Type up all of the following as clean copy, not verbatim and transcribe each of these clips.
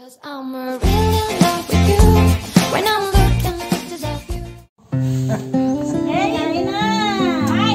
'Cause I'm really in love with you when I'm looking to the view. Hey, ayun na! Ay!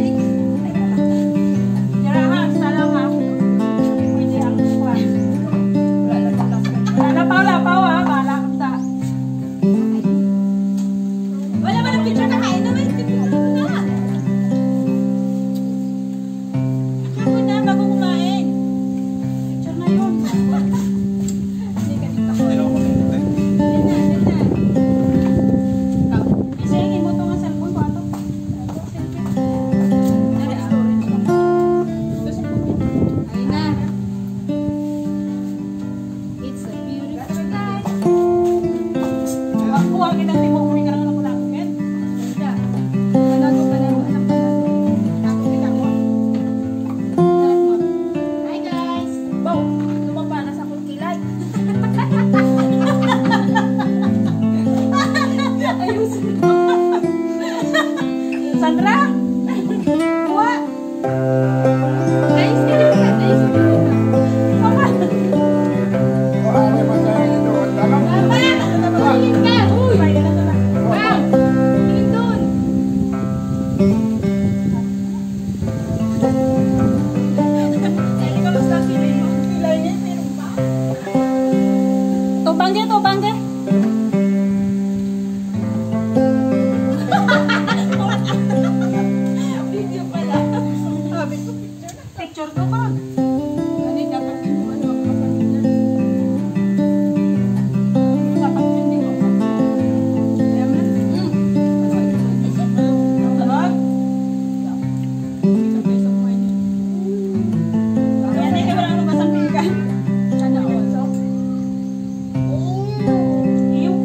Jarahan, salam ha. Pwede ang kuha. Lapaw-lapaw ha, bahala ka sa. Wala ba ng picture na kain naman? Picture mo na. Picture mo na bago kumain. Picture na yun. Hindi ka dito ko. Sandra? What? Tubang deh. Video pala. Sabi ko picture. Picture ko ba? Hindi dapat yung ano kapatid na. Dapat hindi ko. Ayan na. Sarap. Ayan ay wala nang masambigan. Sana also. Iyo.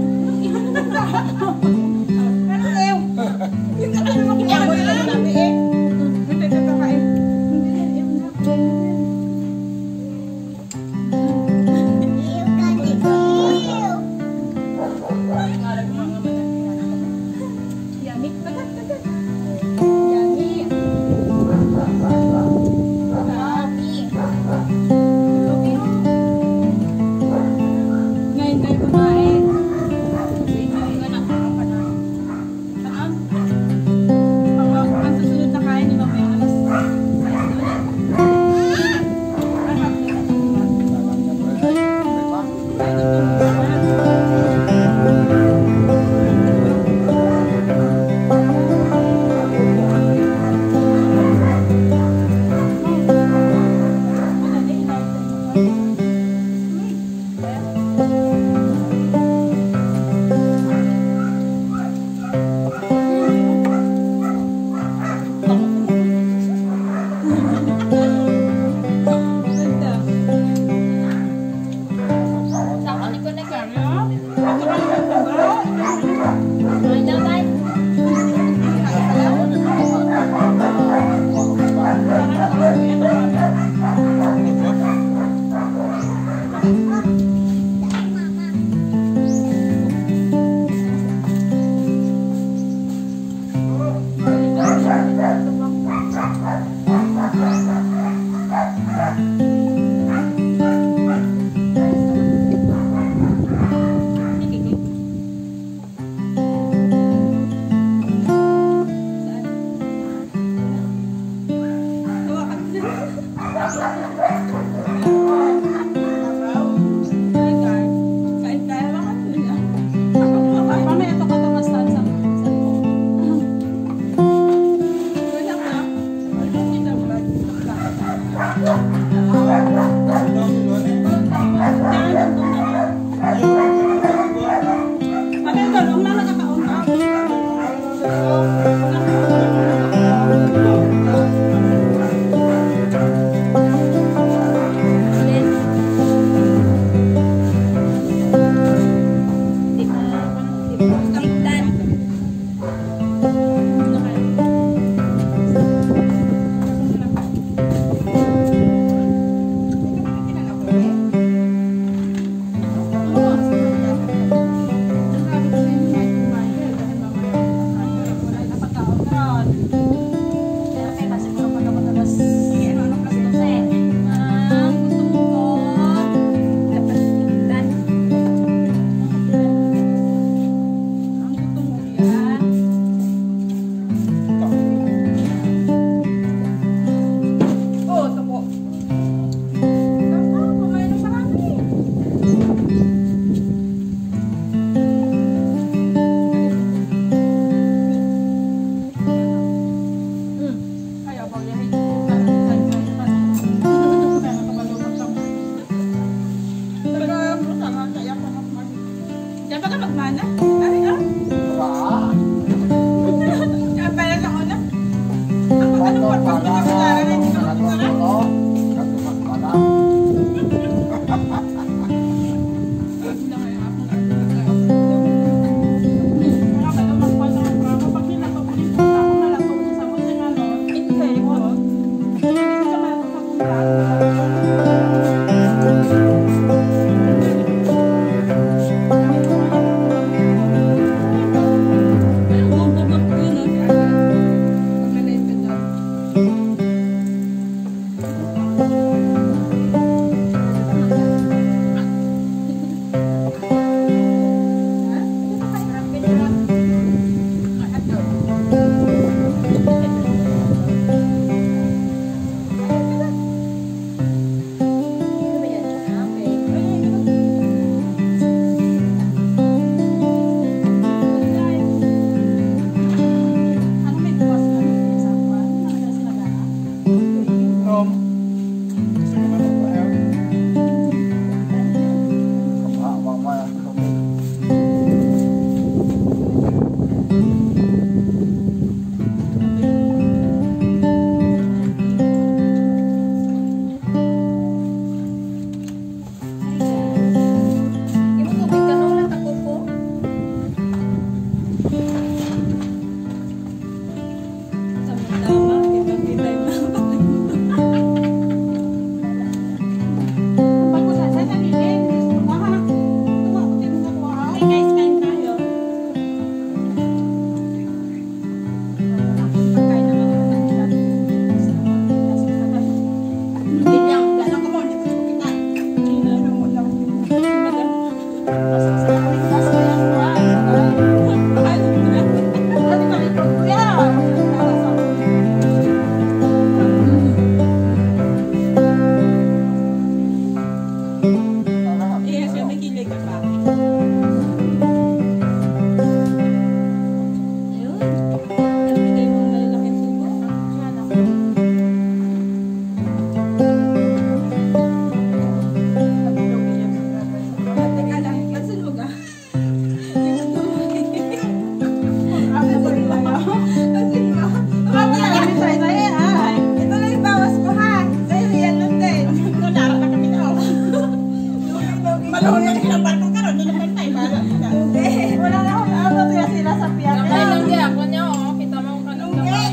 Malunod kinabarko ka ron, doon naman tayo. Wala na akong ano kaya sila sa piyak. Kamay lang di ako niya, oh. Kita mo ka nung naman.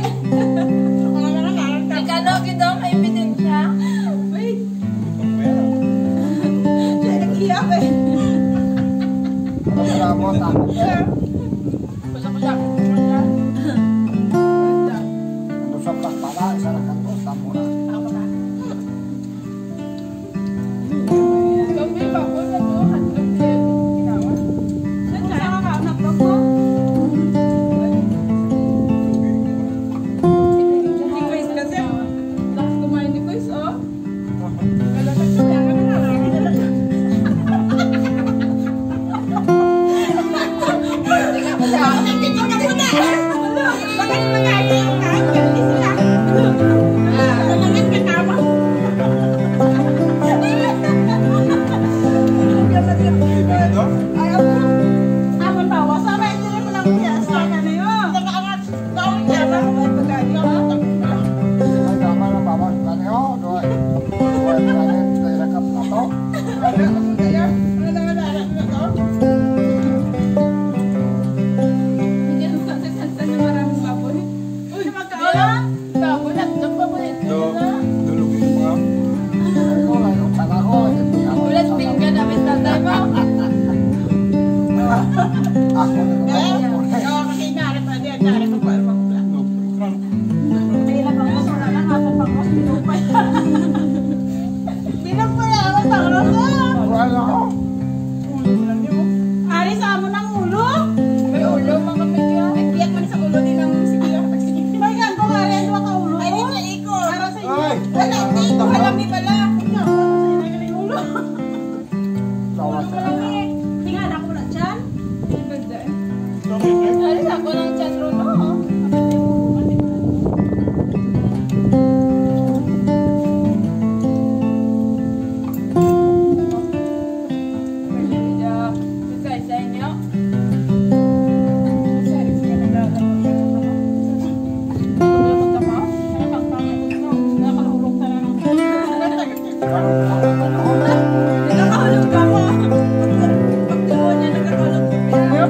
Ikalog ito, may ebidensya. Wait. Siya nag-iyak eh. Salamat ako. Pusak-pusak. Ano sa pala, isa na kanto, tamo na. Gabi pa ko na to, handog din. Ginawa. Saan ka nakakaanap ko? Si Chris kasi. Lakas kumain ni Chris, oh. Kalakas ko kaya kami na. Bakit magaling yung kakal? Hindi sila. Ano naman katama? Amon bawa sa may hindi mo lang kuya sa kanayo. Nakaangat daw niya ba? Pagkali ako. Ay, tama na, bawas na niyo. Doon. Doon na rin, direkap na to. Hindi ko sansan na maraming baboy. Uy, magkaalam? Baboy at nagpabulit ko na. Ay, ko lang yung taga ko. Hindi ako Ulit sa- bingga namin tatay mo. Ako na naman. Mahirap ang mas wala lang ako pang mas pinupay. Pinupay ako pang rasa. Wala ako. Alis amo ng ulo. May ulo mga pigya. Ay, piyak man sa ulo din ang sige. May ganto nga rin ka ulo. Ay, hindi niya ikot. Para sa inyo. Ay! Wala, hindi ko alam ni pala. Hindi ako sa inyo ng ulo. Tawas na lang. Tingnan ako na dyan. Ganda eh. Alis ako ng chan ron, oh. Sa inyo. Nakahulog ka mo. Pagtiwan niya, nakahulog ka mo.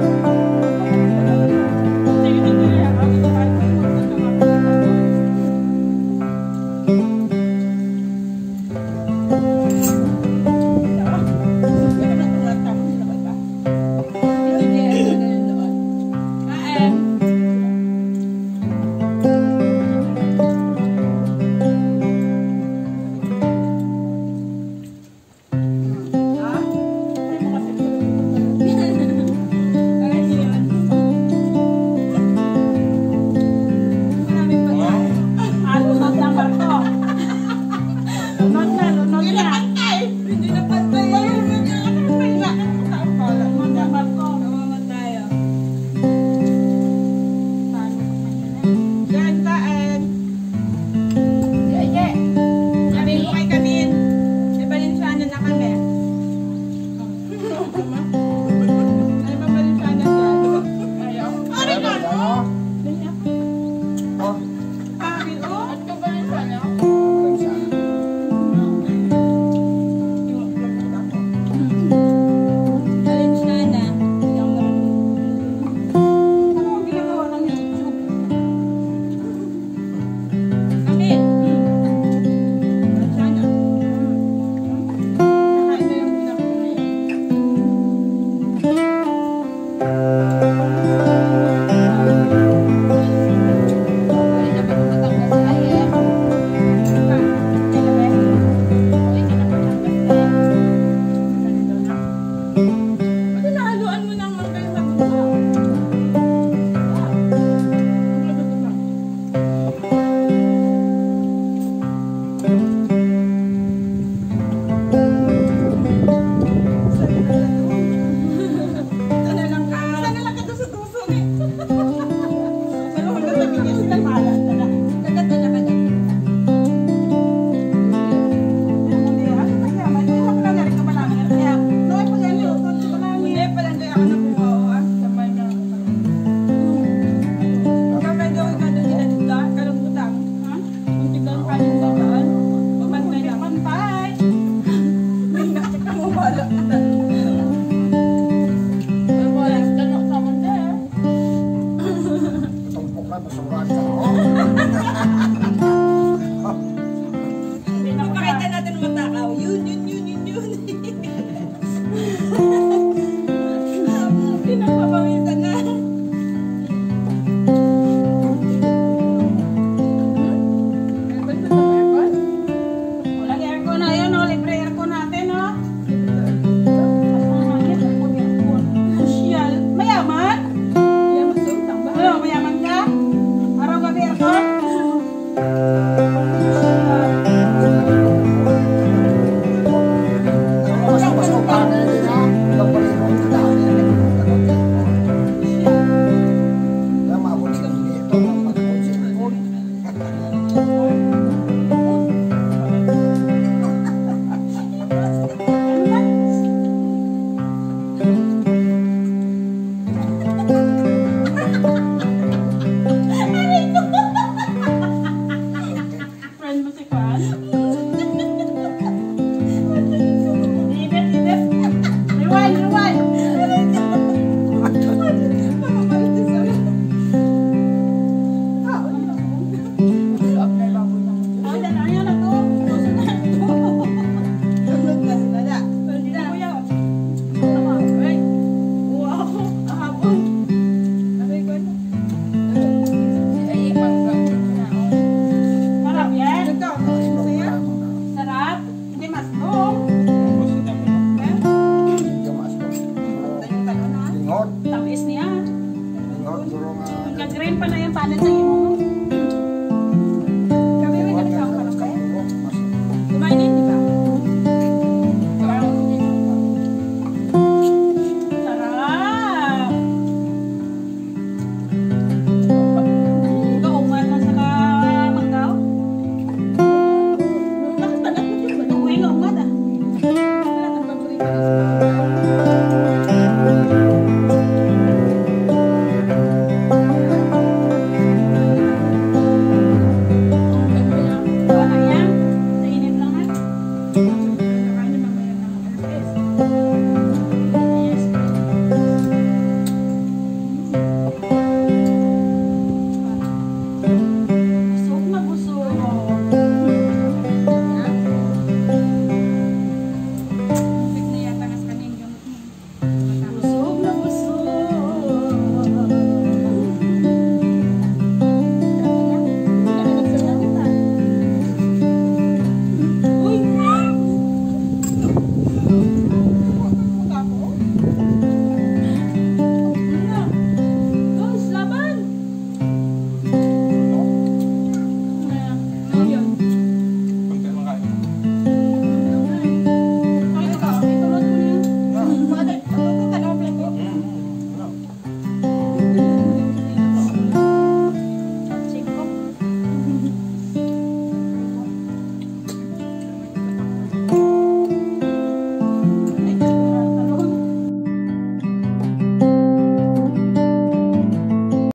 Hindi na pantay. Yan, kaan. Sabi ko kay Kamin, may Balenciaga na kami. Ay, may Balenciaga dyan. Ayaw. Ano na? Ano? Oh, Kamin, oh. At ko ba rin sana? walang siya. Balenciaga. Ano ang ginagawa ng YouTube? Kamin. Balenciaga. Nakain na yung ulam ko ngayon. Ay, dapat matanggal sa ayan. Ay, ka na matanggal sa ayan.